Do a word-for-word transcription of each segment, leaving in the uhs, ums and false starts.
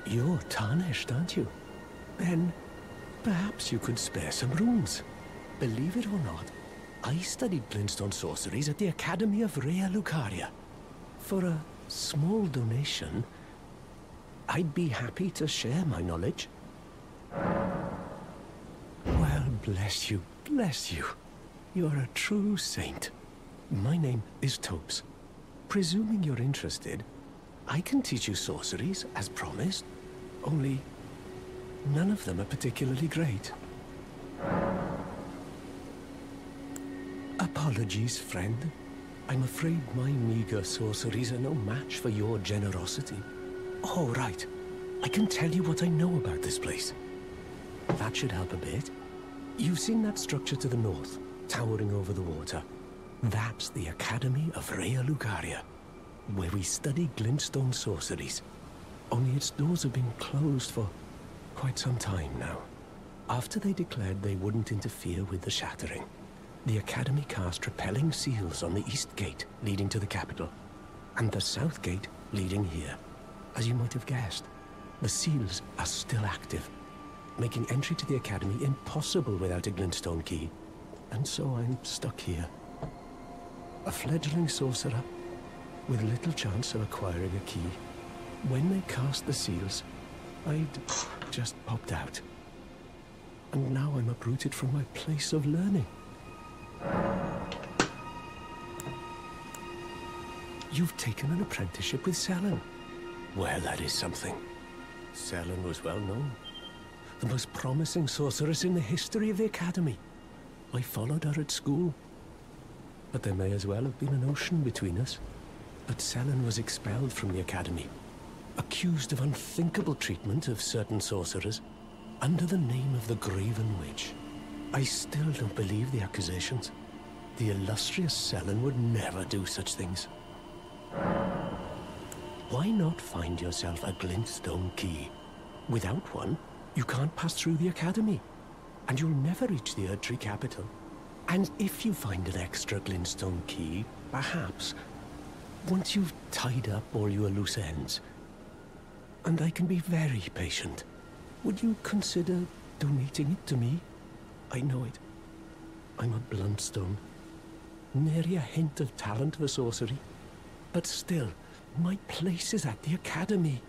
You're tarnished, aren't you? Then perhaps you could spare some rooms. Believe it or not, I studied glintstone sorceries at the Academy of Rea Lucaria. For a small donation, I'd be happy to share my knowledge. Well, bless you, bless you. You're a true saint. My name is Topes. Presuming you're interested, I can teach you sorceries, as promised. Only, none of them are particularly great. Apologies, friend. I'm afraid my meager sorceries are no match for your generosity. Oh, right. I can tell you what I know about this place. That should help a bit. You've seen that structure to the north, towering over the water. That's the Academy of Rea Lucaria, where we study glintstone sorceries. Only its doors have been closed for quite some time now. After they declared they wouldn't interfere with the shattering, the Academy cast repelling seals on the east gate leading to the capital, and the south gate leading here. As you might have guessed, the seals are still active, making entry to the Academy impossible without a glintstone key. And so I'm stuck here. A fledgling sorcerer with little chance of acquiring a key. When they cast the seals, I'd just popped out. And now I'm uprooted from my place of learning. You've taken an apprenticeship with Selen. Well, that is something. Selen was well known. The most promising sorceress in the history of the Academy. I followed her at school. But there may as well have been an ocean between us. But Selen was expelled from the Academy, accused of unthinkable treatment of certain sorcerers, under the name of the Graven Witch. I still don't believe the accusations. The illustrious Selen would never do such things. Why not find yourself a glintstone key? Without one, you can't pass through the Academy, and you'll never reach the Erdtree capital. And if you find an extra glintstone key, perhaps, once you've tied up all your loose ends, and I can be very patient, would you consider donating it to me? I know it. I'm a bluntstone. Nary a hint of talent for sorcery. But still, my place is at the Academy.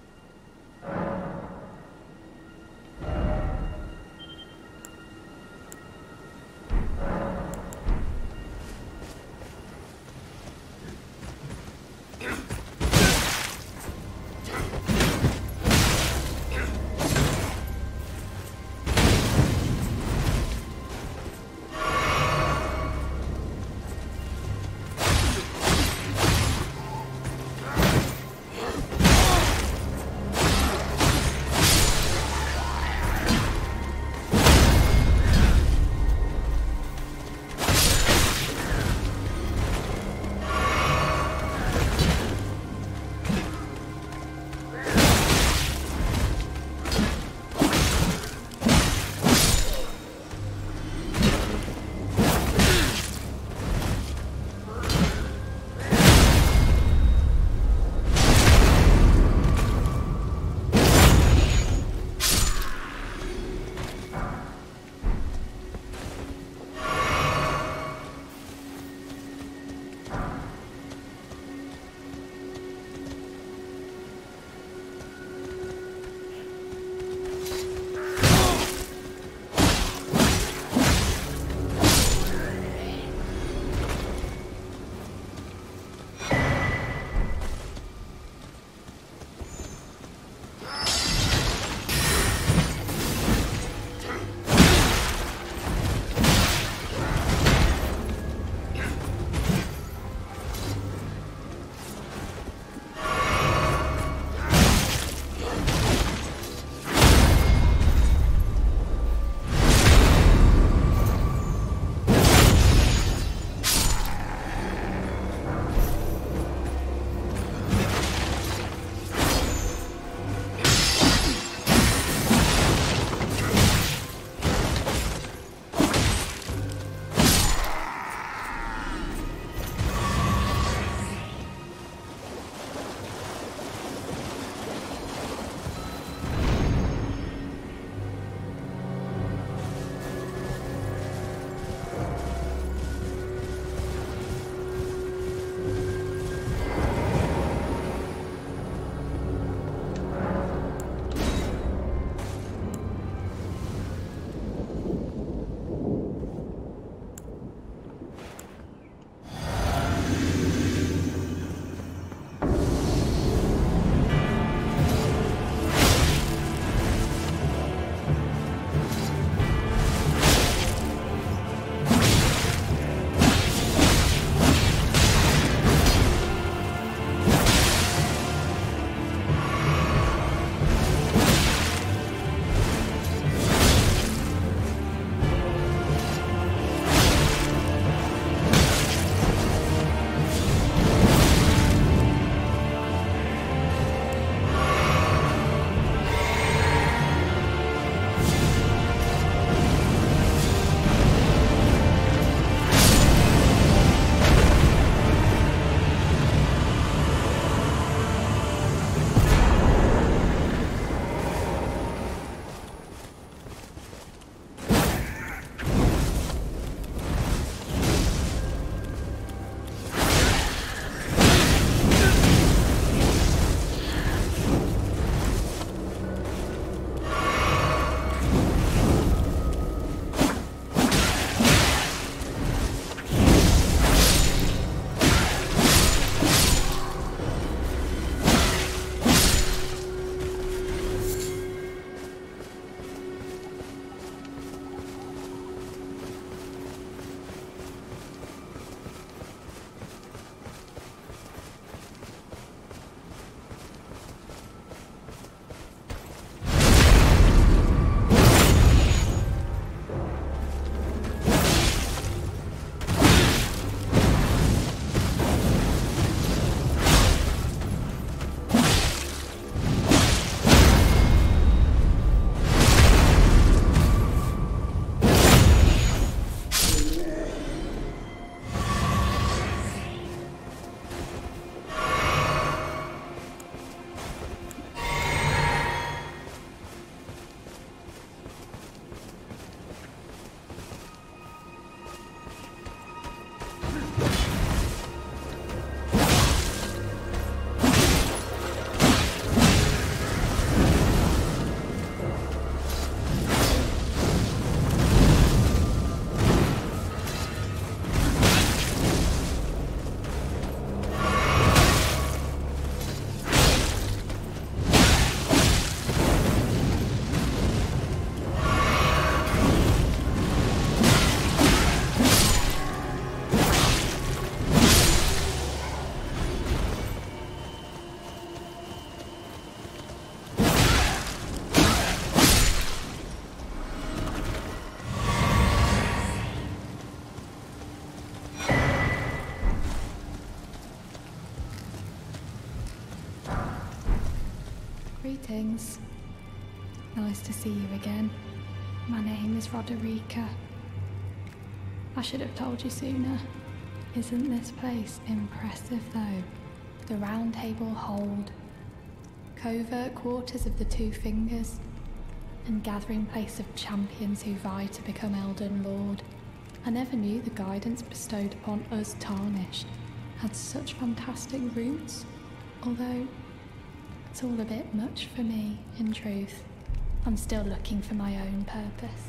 Greetings. Nice to see you again. My name is Roderica. I should have told you sooner. Isn't this place impressive though? The Round Table hold, covert quarters of the Two Fingers, and gathering place of champions who vie to become Elden Lord. I never knew the guidance bestowed upon us Tarnished had such fantastic roots, although it's all a bit much for me, in truth. I'm still looking for my own purpose.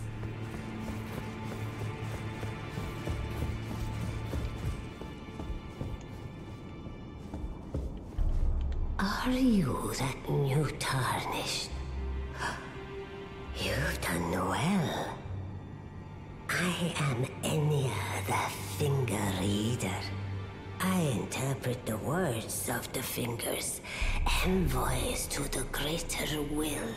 Are you that new Tarnished? You've done well. I am Enya the Finger Reader. I interpret the words of the fingers, envoys to the greater will.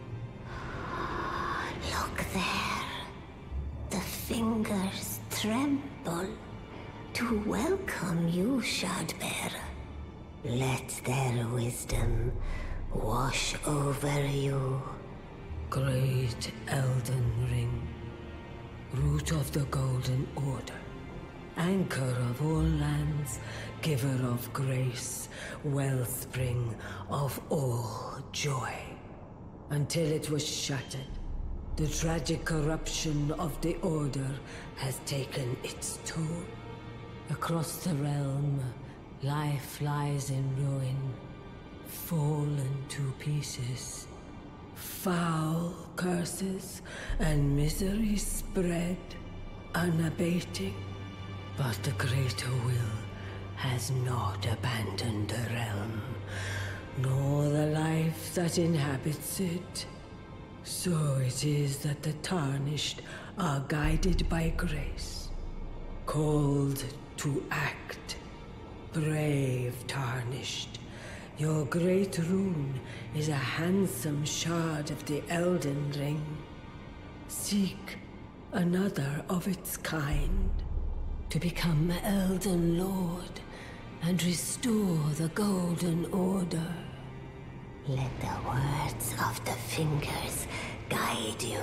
Look there. The fingers tremble to welcome you, Shardbearer. Let their wisdom wash over you. Great Elden Ring, root of the Golden Order, anchor of all lands, giver of grace, wellspring of all joy. Until it was shattered, the tragic corruption of the Order has taken its toll. Across the realm, life lies in ruin, fallen to pieces. Foul curses and misery spread, unabating. But the greater will has not abandoned the realm, nor the life that inhabits it. So it is that the Tarnished are guided by grace, called to act. Brave Tarnished, your great rune is a handsome shard of the Elden Ring. Seek another of its kind, to become Elden Lord and restore the Golden Order. Let the words of the fingers guide you.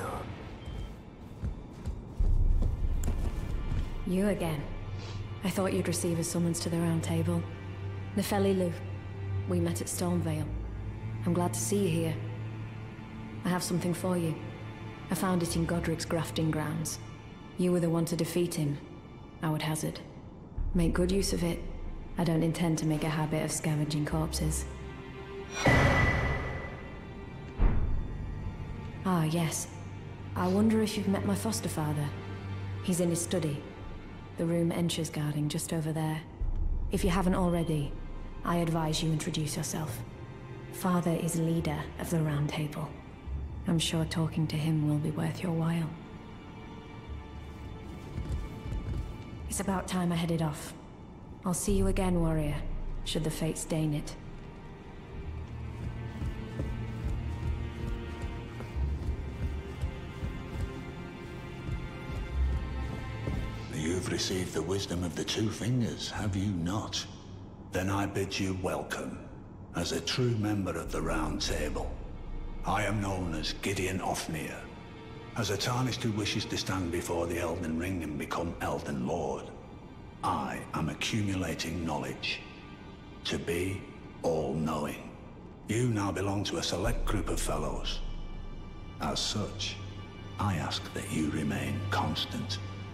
You again. I thought you'd receive a summons to the Round Table. Nefeli Lu, we met at Stormvale. I'm glad to see you here. I have something for you. I found it in Godrick's grafting grounds. You were the one to defeat him, I would hazard. Make good use of it. I don't intend to make a habit of scavenging corpses. Ah, yes. I wonder if you've met my foster father. He's in his study. The room Ensha's guarding just over there. If you haven't already, I advise you introduce yourself. Father is leader of the Round Table. I'm sure talking to him will be worth your while. It's about time I headed off. I'll see you again, warrior, should the fates deign it. You've received the wisdom of the Two Fingers, have you not? Then I bid you welcome, as a true member of the Round Table. I am known as Gideon Ofnir, as a Tarnished who wishes to stand before the Elden Ring and become Elden Lord. I am accumulating knowledge, to be all-knowing. You now belong to a select group of fellows. As such, I ask that you remain constant.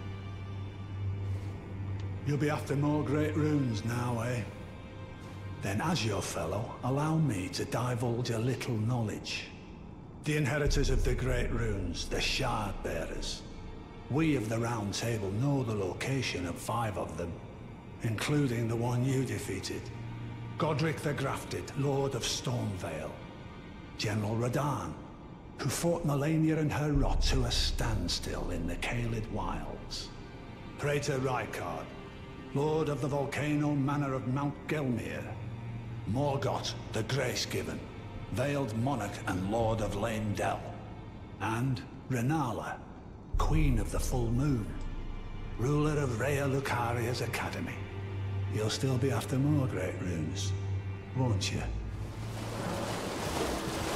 You'll be after more great runes now, eh? Then as your fellow, allow me to divulge a little knowledge. The inheritors of the great runes, the Shard Bearers. We of the Round Table know the location of five of them, including the one you defeated. Godrick the Grafted, Lord of Stormvale. General Radahn, who fought Melania and her rot to a standstill in the Caelid Wilds. Praetor Rykard, Lord of the Volcano Manor of Mount Gelmir. Morgott the Grace-Given, Veiled Monarch and Lord of Leyndell. And Renala, Queen of the Full Moon, ruler of Rhea Lucaria's Academy. You'll still be after more great runes, won't you?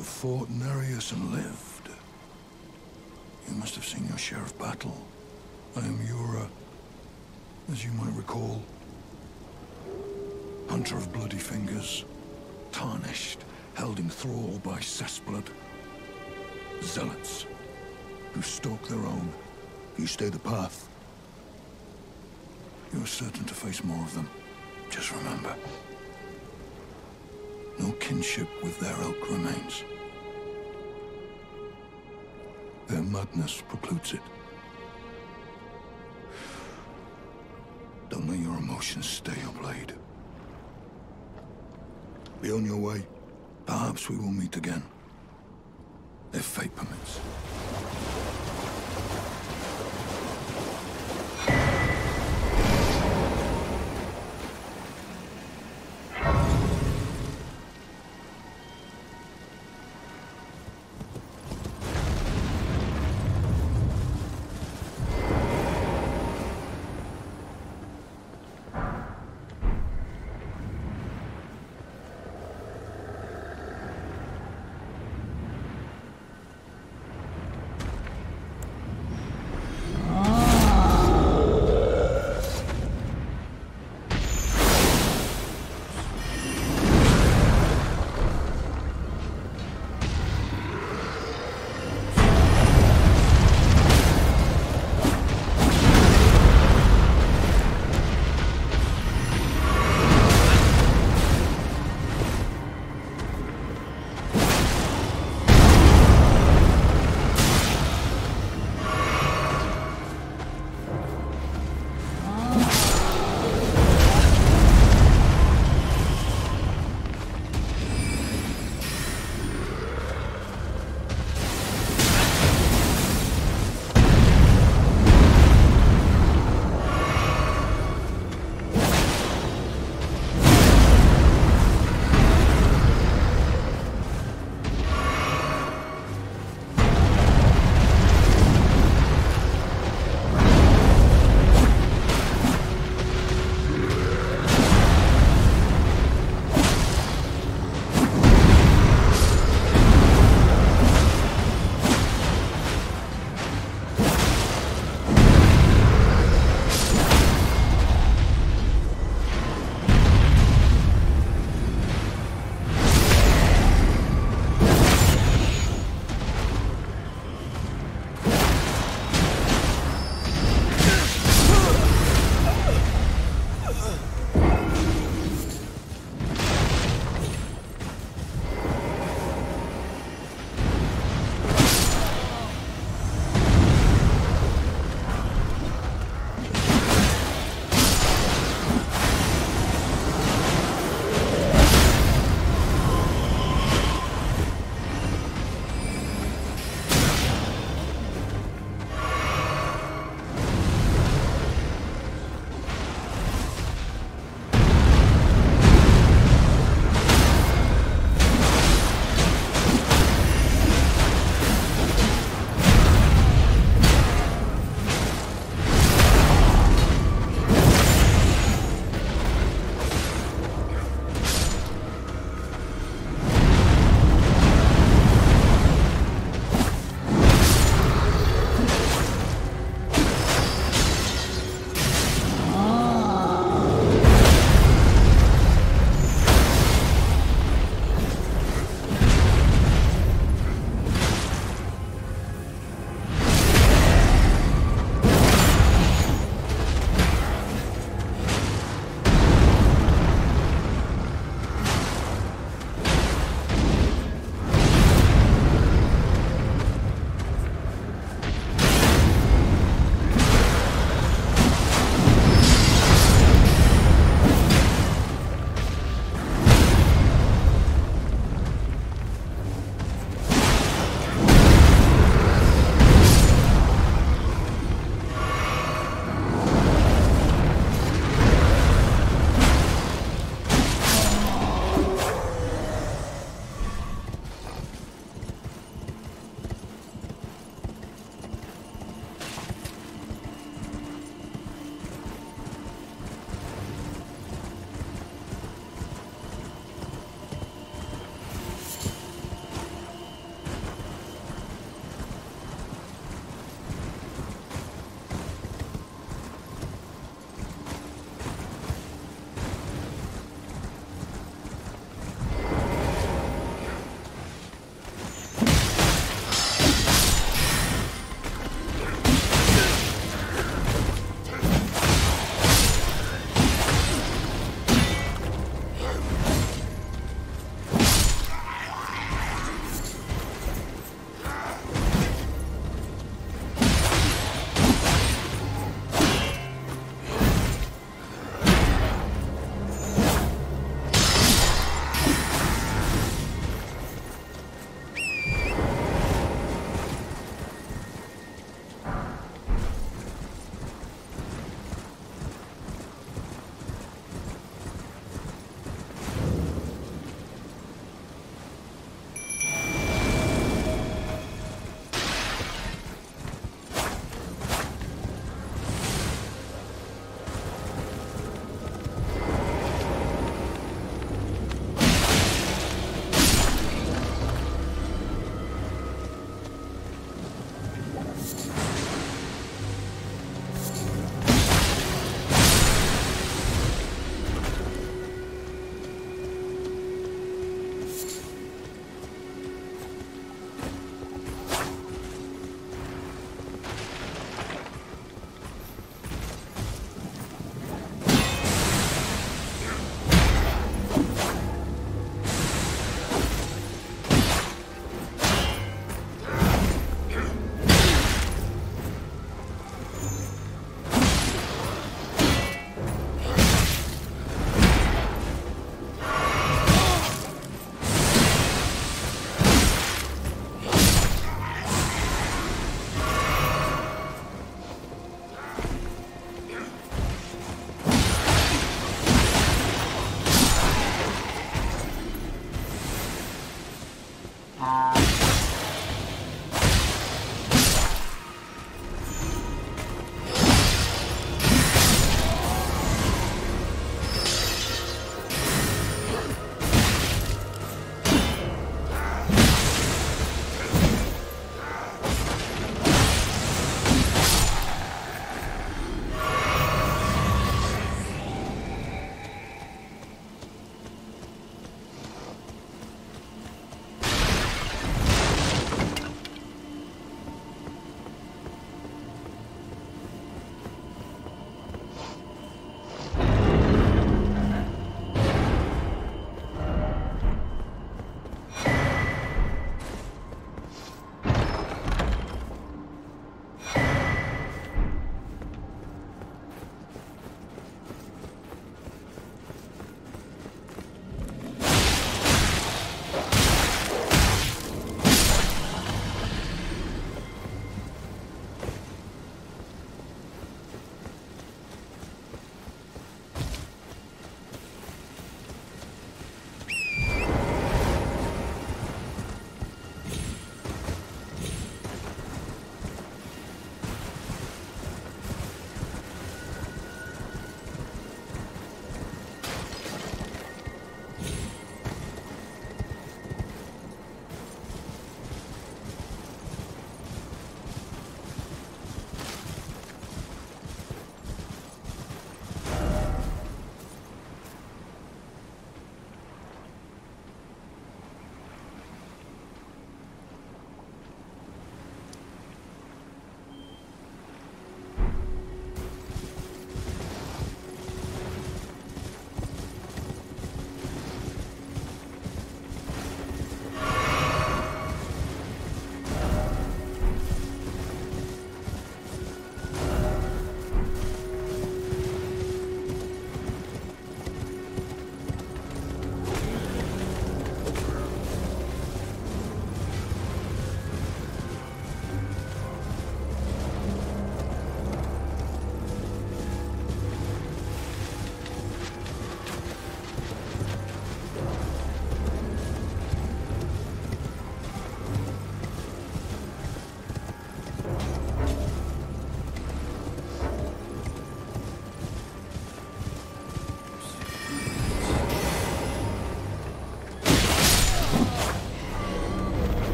have fought Nereus and lived. You must have seen your share of battle. I am Yura, as you might recall. Hunter of bloody fingers, tarnished, held in thrall by cessblood. Zealots, who stalk their own. You stay the path. You're certain to face more of them. Just remember, no kinship with their ilk remains. Their madness precludes it. Don't let your emotions stay your blade. Be on your way. Perhaps we will meet again. If fate permits.